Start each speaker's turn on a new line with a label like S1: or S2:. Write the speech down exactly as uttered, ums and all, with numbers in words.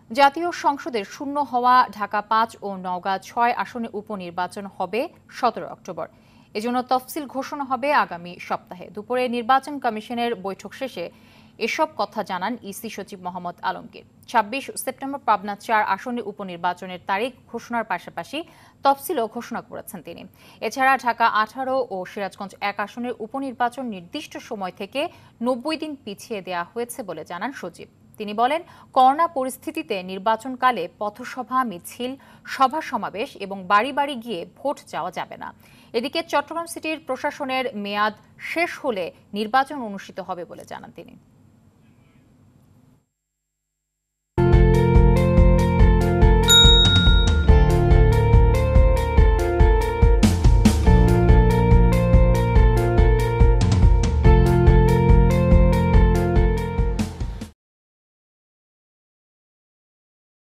S1: জাতীয় সংসদের শূন্য হওয়া ঢাকা পাঁচ ও নওগাঁ ছয় আসনে উপনির্বাচন হবে সতেরো অক্টোবর। এজন্য তফসিল ঘোষণা হবে আগামী সপ্তাহে। দুপুরে নির্বাচন কমিশনের বৈঠক শেষে এসব কথা জানান ইসি সচিব মোহাম্মদ আলমগীর। ছাব্বিশ সেপ্টেম্বর পাবনা চার আসনে উপনির্বাচনের তারিখ ঘোষণার পাশাপাশি তফসিলও ঘোষণা করেছেন তিনি। এছাড়া ঢাকা আঠারো ও সিরাজগঞ্জ এক আসনের উপনির্বাচন নির্দিষ্ট সময় থেকে নব্বই দিন পিছিয়ে দেওয়া হয়েছে বলে জানান সচিব। তিনি বলেন, করোনা পরিস্থিতিতে নির্বাচনকালে পথসভা, মিছিল, সভা সমাবেশ এবং বাড়ি বাড়ি গিয়ে ভোট চাওয়া যাবে না। এদিকে চট্টগ্রাম সিটির প্রশাসনের মেয়াদ শেষ হলে নির্বাচন অনুষ্ঠিত হবে বলে জানান তিনি।